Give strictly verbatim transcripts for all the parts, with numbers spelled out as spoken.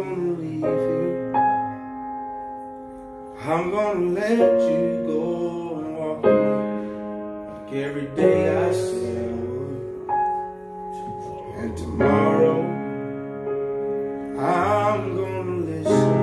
gonna leave here. I'm gonna let you go and walk away like every day I said I would. And tomorrow I'm gonna listen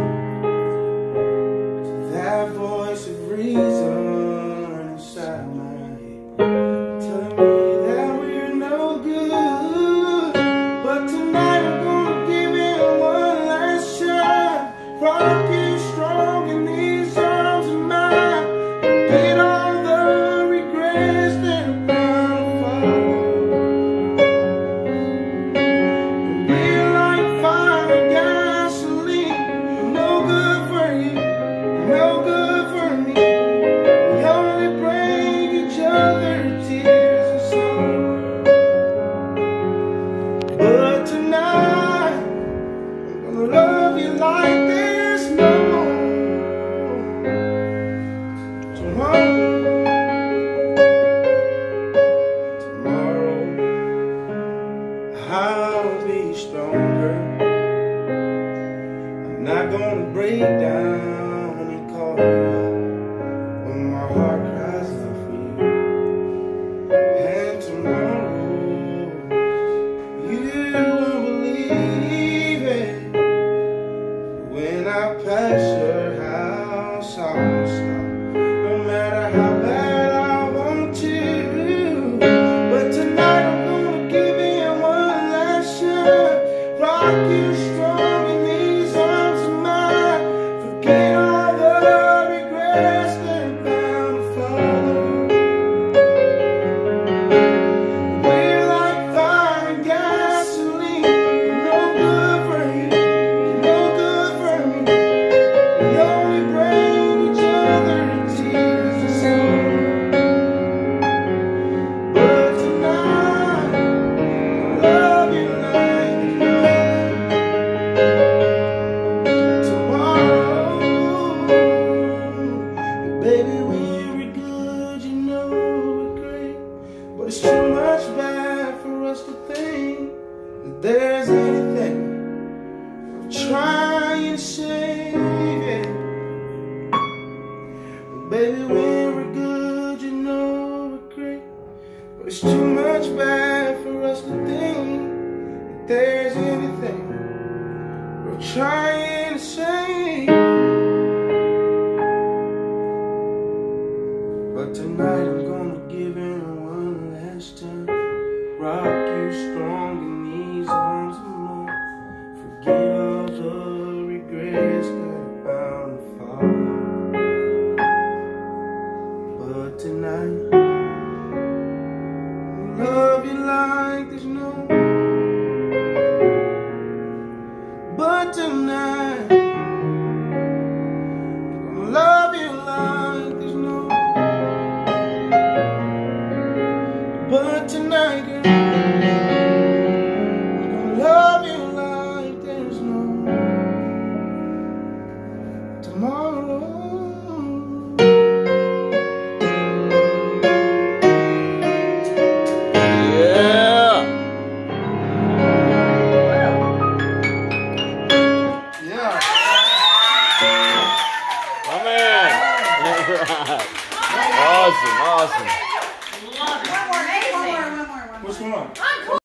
to that voice of reason inside my head, telling me that we're no good. But tonight I'm gonna give it one last shot, rock you strong in these arms of mine, forget all the regrets that are bound to follow. And we're like fire and gasoline, no good for you, no good for me. We only bring each other tears and sorrow. But tonight I'm gonna love you like there's no tomorrow. Tomorrow I'll be stronger. I'm not gonna break down and call you out when my heart cries out for you. And tomorrow you won't believe it, when I pass your house I won't stop, no matter how bad I want to. But tonight I'm gonna give it one last shot, rock you strong in these arms of mine, forget all the regrets that are bound to follow. We're like fire and gasoline, no good for you, no good for me. We only bring each other tears and sorrow. But tonight I love you like tomorrow. Baby, when we're good, you know we're great, but it's too much bad for us to think that there's anything I'm trying to save it. Baby, when we're good, you know we're great, but it's too much bad for us to think that there's anything we're trying to save. But tonight I'm gonna give in one last time, rock you strong in these arms of mine, forget all the regrets that are bound to follow. But tonight I love you like there's no. But tonight I love you like there's no. But tonight, girl, I'm gonna love you like there's no tomorrow. Yeah. Yeah. My man. Awesome, awesome. One more, one more, one more, one more. What's going on?